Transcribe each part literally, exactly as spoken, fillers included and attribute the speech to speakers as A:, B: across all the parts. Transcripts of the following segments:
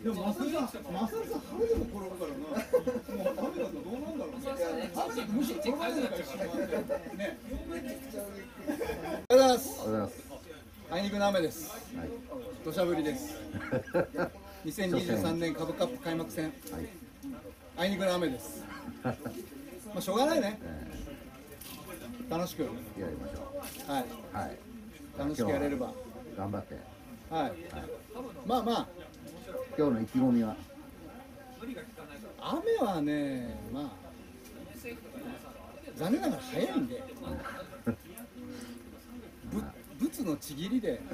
A: でもマサルさん、マサルさん晴れでも転ぶからな。もう雨だとどうなんだろうね。雨だとむしろ転ばないから一緒に回ってね。おはようございます。
B: おはようございます。
A: あいにくの雨です。
B: はい。
A: 土砂降りです。にせんにじゅうさんねん株カップ開幕戦。はい。あいにくの雨です。まあしょうがないね。楽しく
B: やりましょ
A: う。はい。
B: う。はい。
A: 楽しくやれれば。
B: 頑張って。
A: はい。まあまあ。
B: 今日の意気込みは。
A: 雨はね、まあ。残念ながら早いんで。ぶ、物のちぎりで。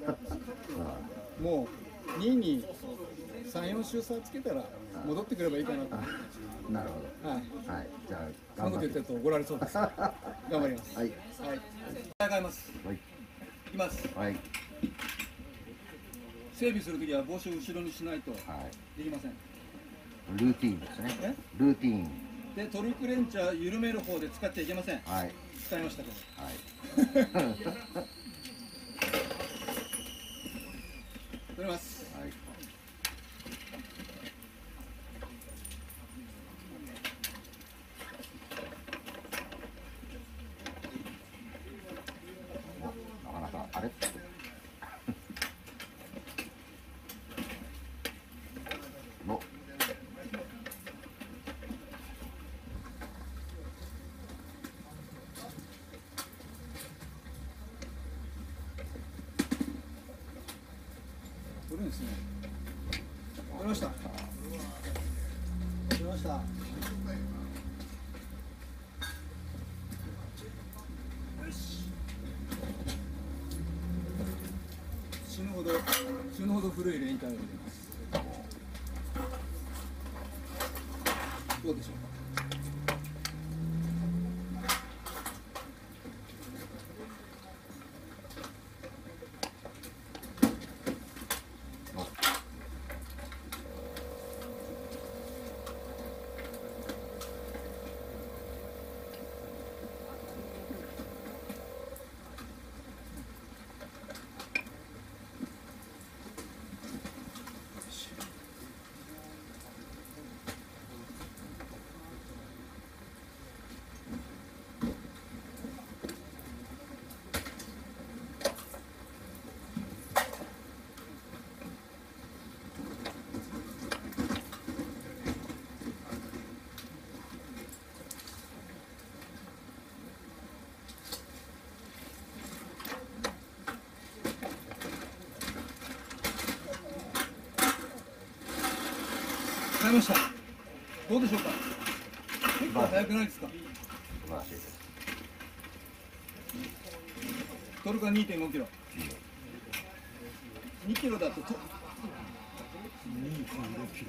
A: もうにいにさん、よん週差つけたら戻ってくればいいかなと。
B: なるほど。はい。はい。じゃあ
A: そんなこと言ってると怒られそうです。頑張ります。
B: はい。
A: はい。戦います。
B: はい。
A: いきます。
B: はい。
A: 整備するときは帽子を後ろにしないとできません。
B: ルーティーンですね。ルーティーン。で
A: トルクレンチャー緩める方で使っちゃいけません。
B: はい。
A: 使いましたけど。
B: はい。
A: 取れます。はい。
B: なかなかあれ。の。
A: 取れるんですね。取れました。取れました。死ぬほど死ぬほど古いレインカーを入れます。どうでしょうか。買いました。どうでしょうか。結構早くないですか。
B: 素晴らしいです。
A: トルクは にてんごキロ。にキロだとと にてんごキロ。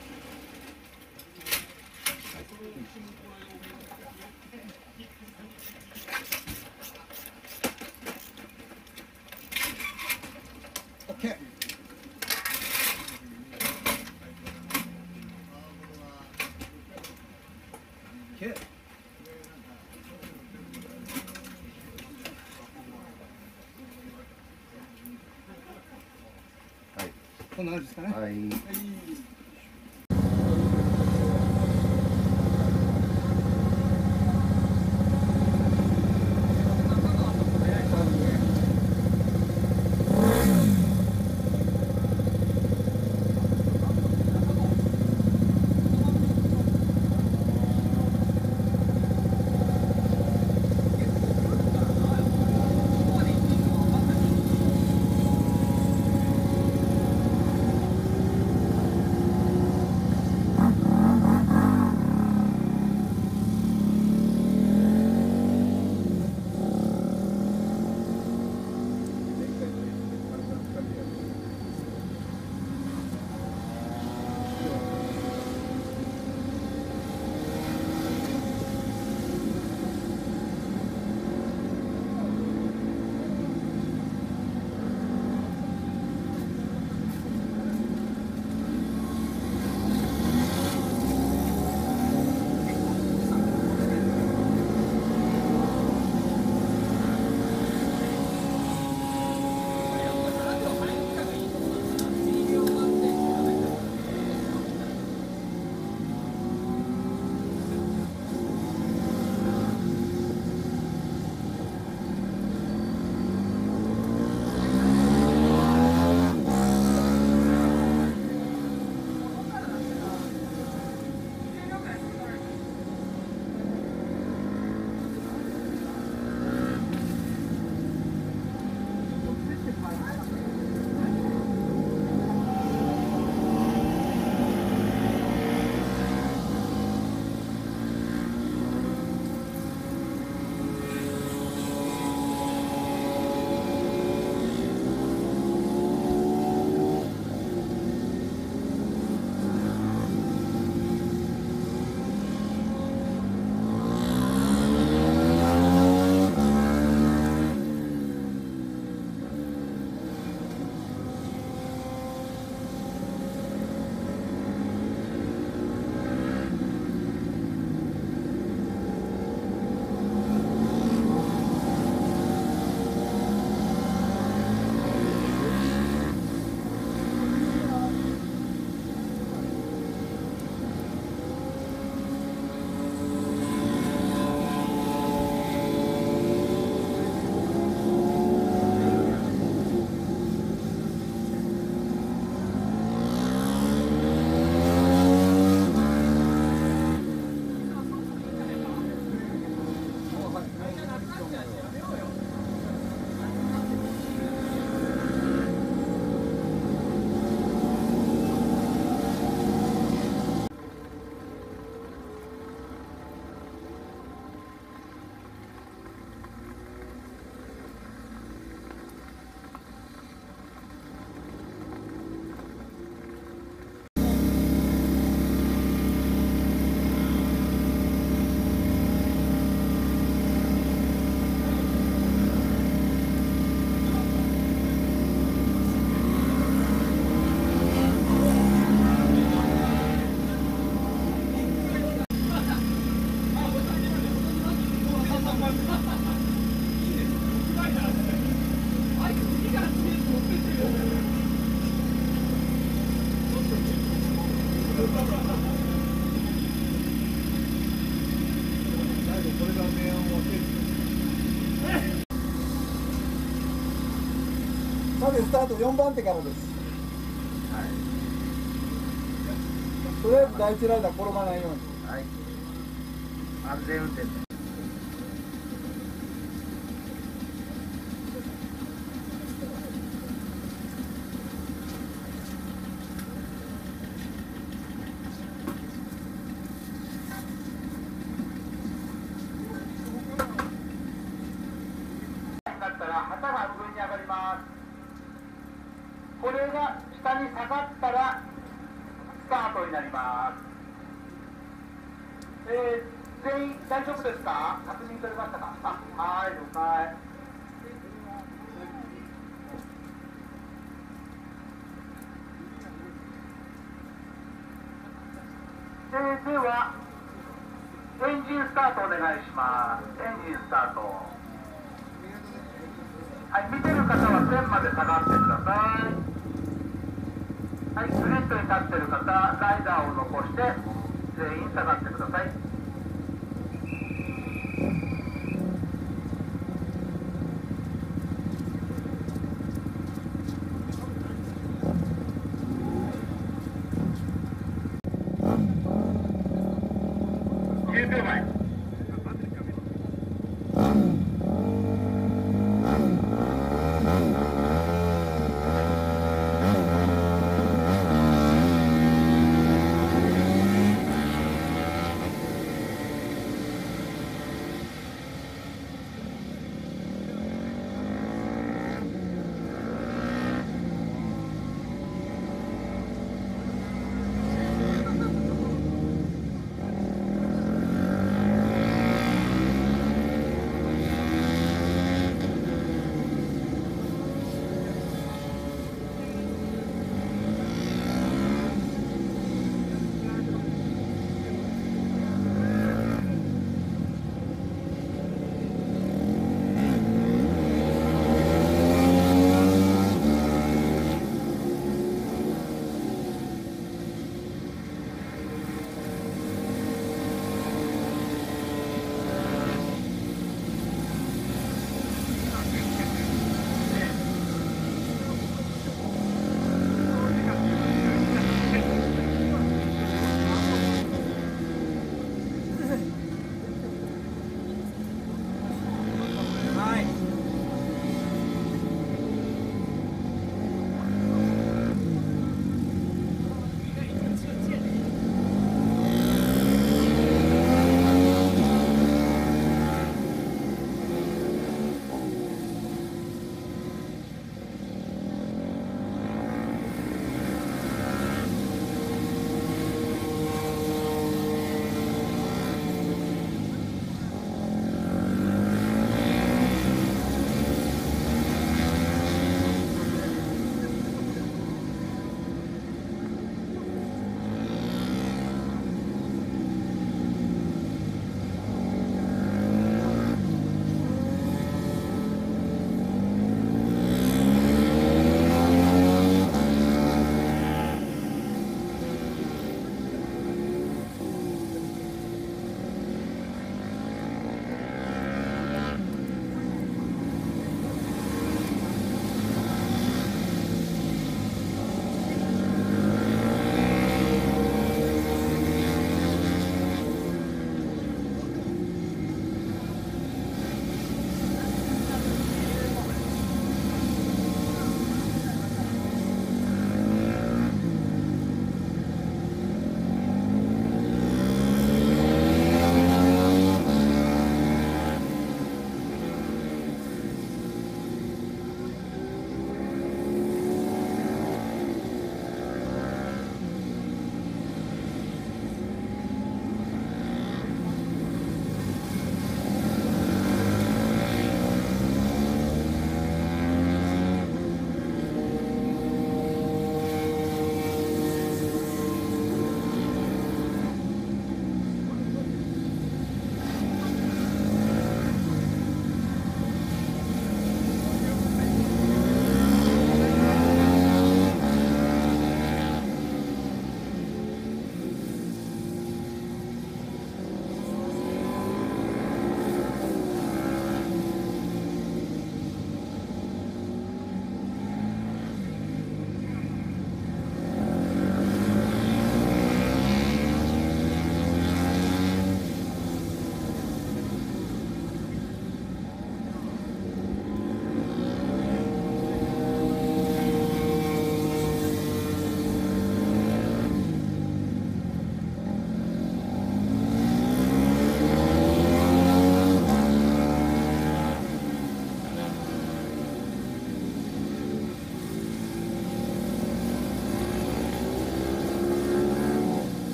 A: オッケー。Okay.
B: はい。
A: こんな感じですかね。
B: はい。はい。
A: さてスタートよんばん手からです。
B: はい。
A: とりあえず第一ライダー転ばないように。
B: はい。安全運転で。
C: だったら旗が上に上がります。これが下に下がったらスタートになります。えー、全員大丈夫ですか？確認取れましたか？あ、はい、了解。えー、ではエンジンスタートお願いします。エンジンスタート。はい、見てる方は線まで下がってください。はい、グリッドに立ってる方、ライダーを残して全員下がってください。じゅうびょうまえ。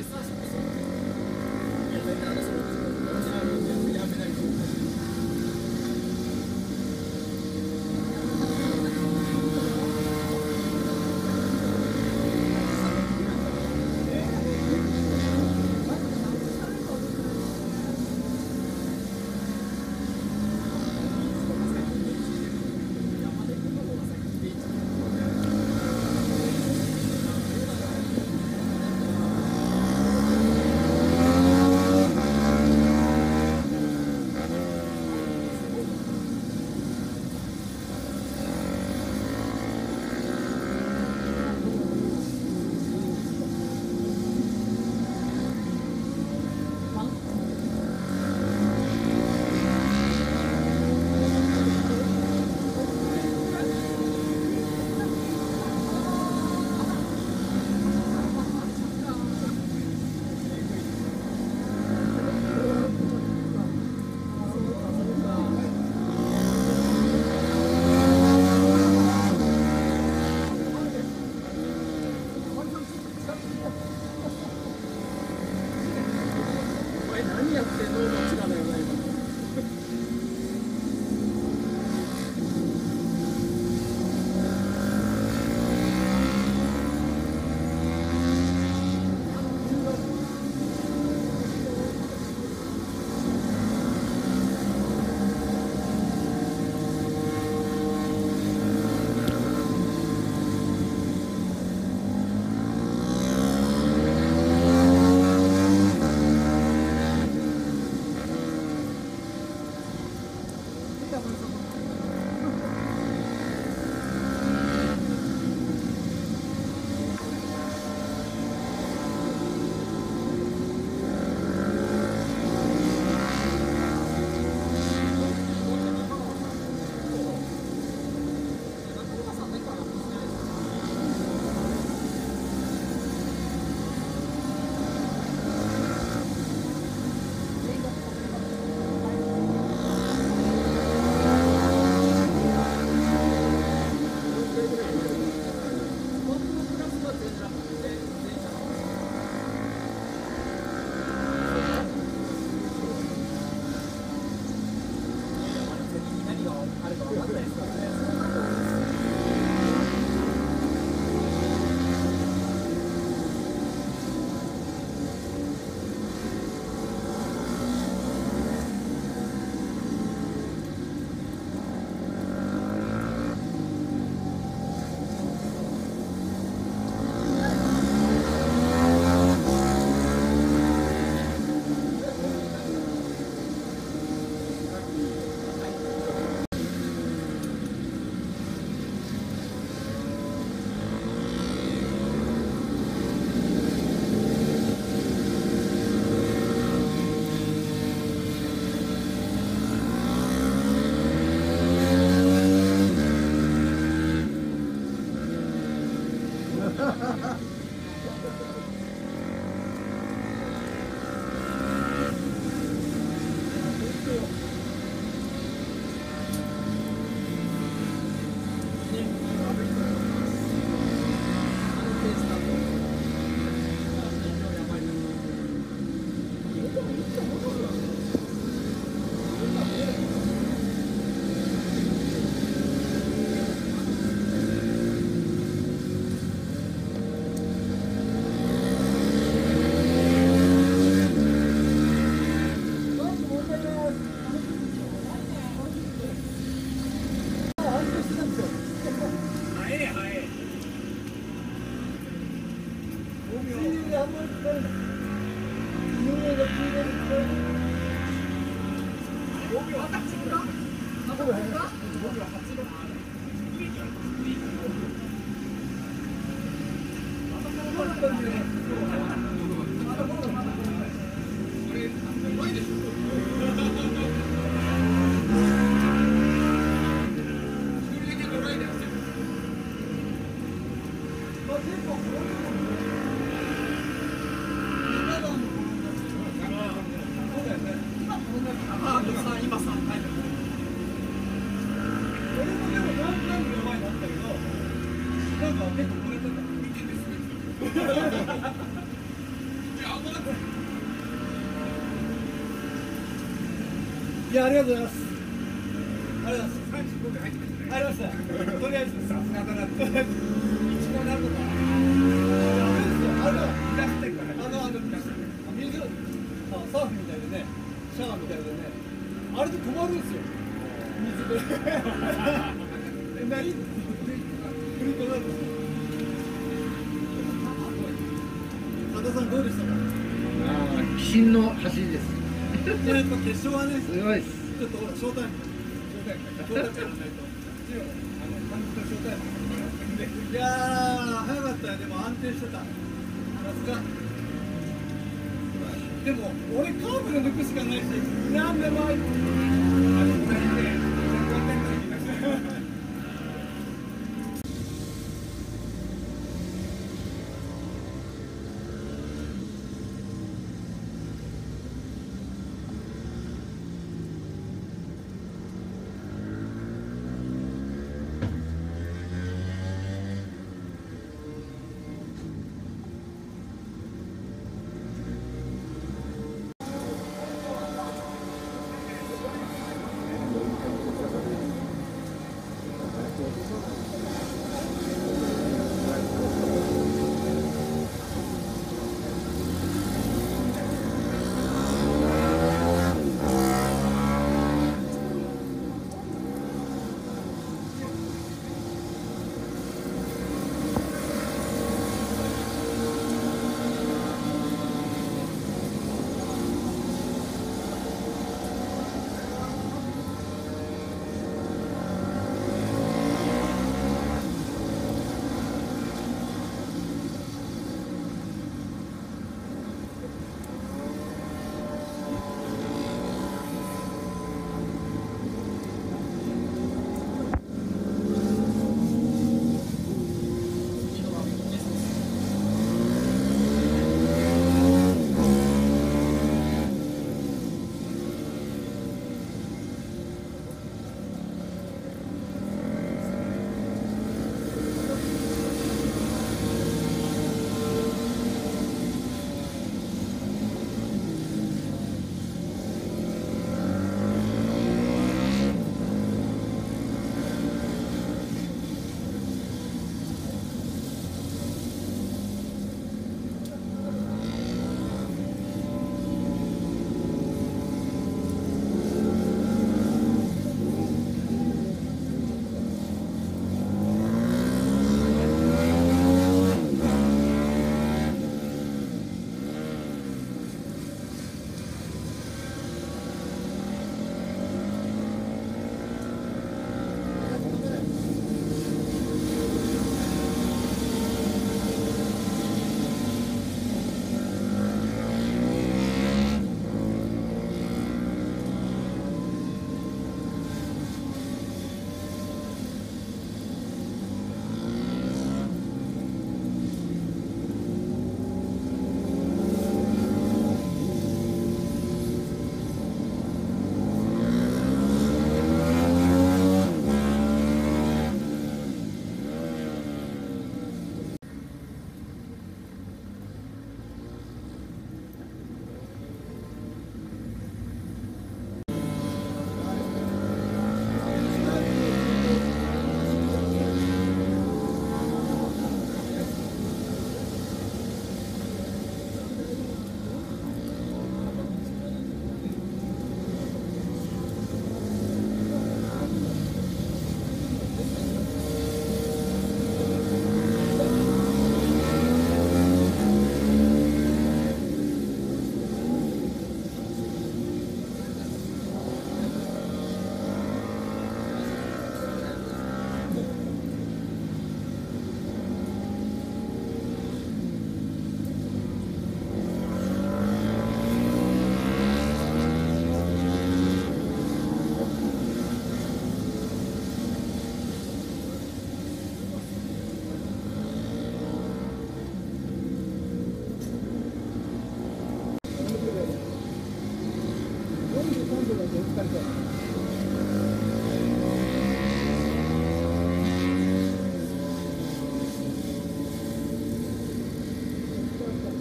A: 結構これとか見てですね。 いや、ありがとうございます。ありがとうございます。さんじゅうごびょう入ってますね。ありました。とりあえず、さすがだなって。一番なるのか。ダメですよ。あの、出してから。あの、あの、出して。水、あ、サーフみたいでね、シャワーみたいでね、あれで止まるんですよ。水で。何？フリートなんですよ。佐田さんどうでしたか？
B: ああ、鬼神の走りです。
A: いや、やっぱ決勝はね、
B: すごいです。
A: ちょっとほら、ショータイム。ショータイム。ショータイムやらないと。あの、感じとショータイム。いやー、早かったよ。でも安定してた。さすが。でも、俺カーブで抜くしかないし、なんでもあいつ。あれ、ふたりで、ごてん取りに来ました。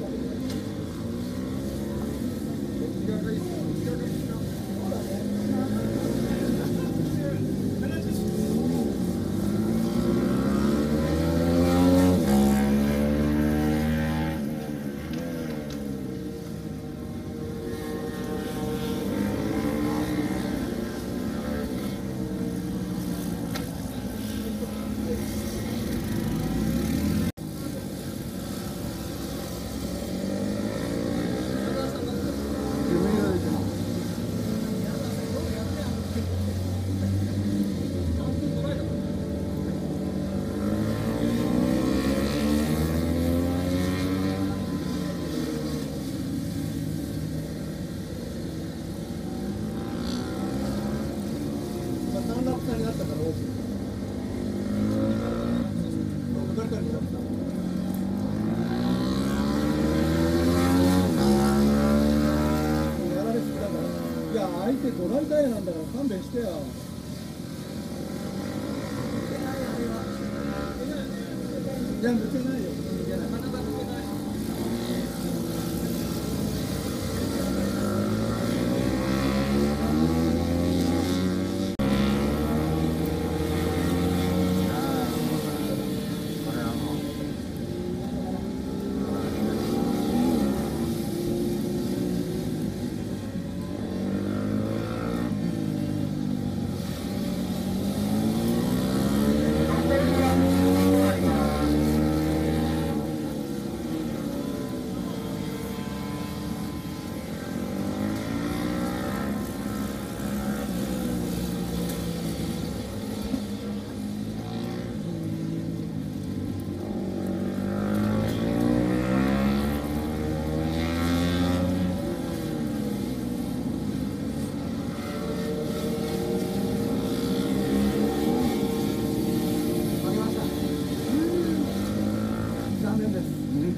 B: あ
A: ドライタイヤなんだから勘弁してよ。いや、抜けないよ。抜けない。残念です。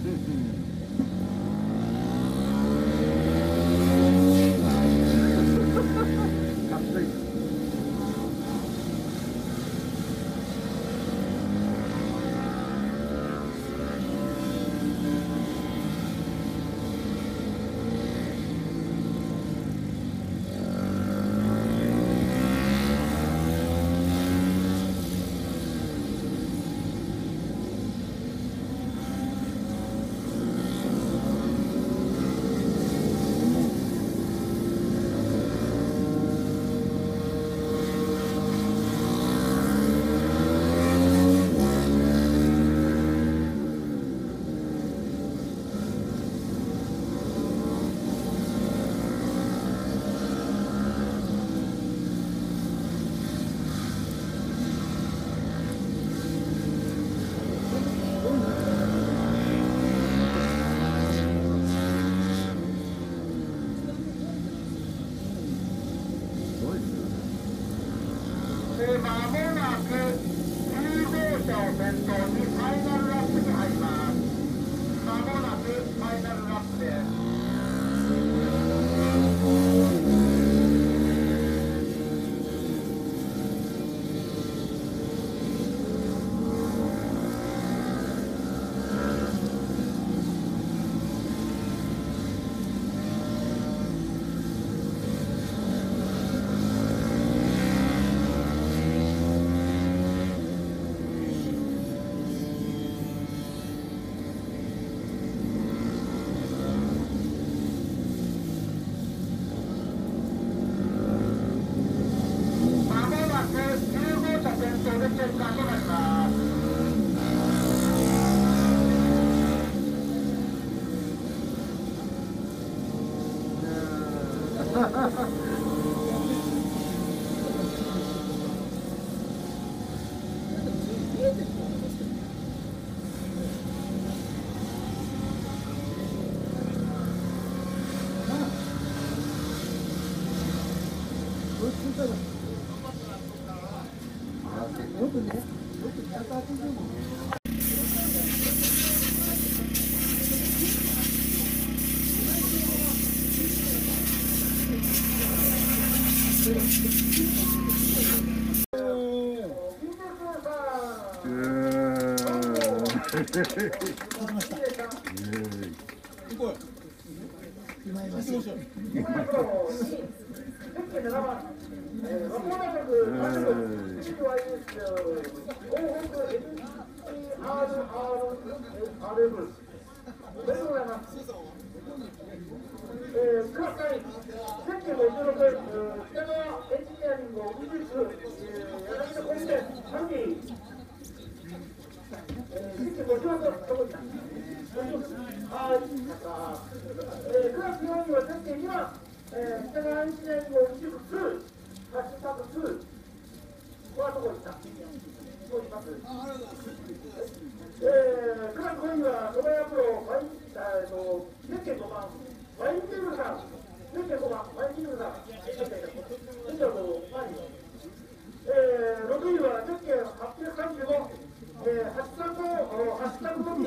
C: えー、間もなくきゅう号車を先頭にファイナルラップに入ります。間もなくファイナルラップです。よくね、よくひゃくはちじゅうもんね。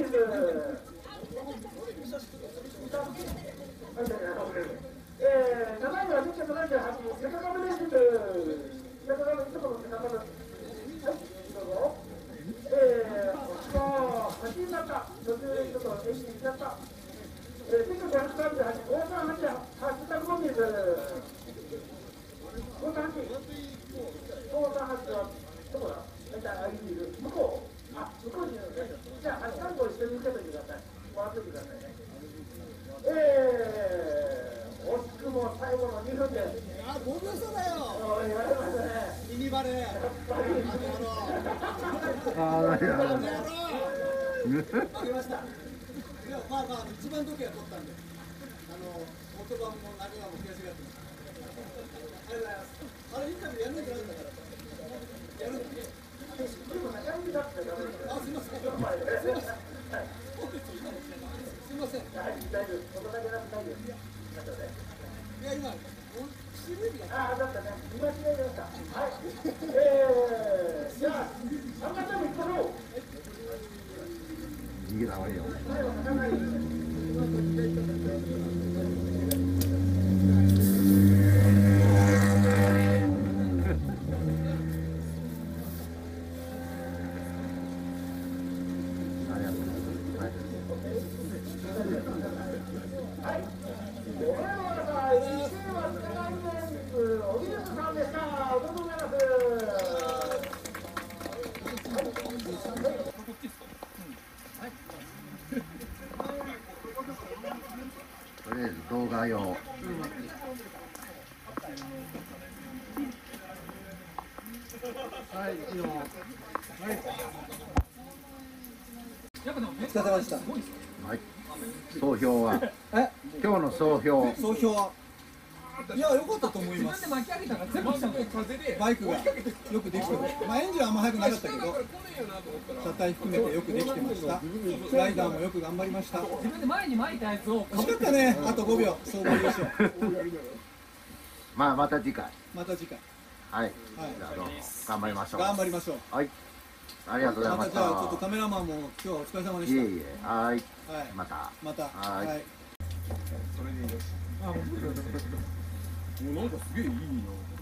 C: えーただいまろっぴゃくななじゅうはち、セカカムです。セカカム、いつものセカカム。はい、どうぞ。えー、もう、先になった。途中でちょっとエンジンしちゃった。えー、せんきゅうひゃくさんじゅうはち、ごさんはち、ハッシュタグモビル。ごさんはち。ごさんはちは、どこだ？大体、あいにいる。向こう。あ、向こうにいるのね。じゃあ、ハッシュタグを一緒に受けといてください。回っておいてくださいね。えー、惜しくも最後のにふんで。
A: あ、ごびょう差だよ。
C: 言われましたね。
A: ミニバレー。
B: ああ、いや。
A: 負けました。でもまあまあ一番時計は取ったんで、あの元番も中川も悔しがってます。ありがとうございます。あれインタビューやるんじゃないんだから。やるんだね。
C: でも中身だってダメですよ。
A: あ、すみません。すみません。すみません。
C: はい、大丈夫。そこだけなく大丈夫。
A: いや今渋い
C: ああ、だったね。見間違えました。はい。えー、じゃあ、三回目も行きましょう。
B: 逃げた方がいいよ。
C: 最後、高い。
B: とりあえず動画用。
A: はい、いいよ。はい。お疲れ様でした。
B: はい。総評は。
A: え、
B: 今日の総評。
A: 総評は。いや、良かったと思います。バイクがよくできてます。まあ、エンジンはあんま速くなかったけど、車体含めてよくできてました。ライダーもよく頑張りました。
D: 自分で前に巻いたやつを
A: 惜しかったね。あとごびょう、総合優勝。
B: まあ、また次回。
A: また次回。
B: はい。
A: はい
B: じゃあ、どうも頑張りましょう。
A: 頑張りましょう。
B: はい。ありがとうござい
A: ま
B: ましたた。
A: じゃあ、ちょっとカメラマンも今日はお疲れ様でし
B: いえいえ。はい。
A: た。はい。
B: また。
A: また。
B: はい
A: はい。
E: それでいいです。もうなんかすげえいいよ。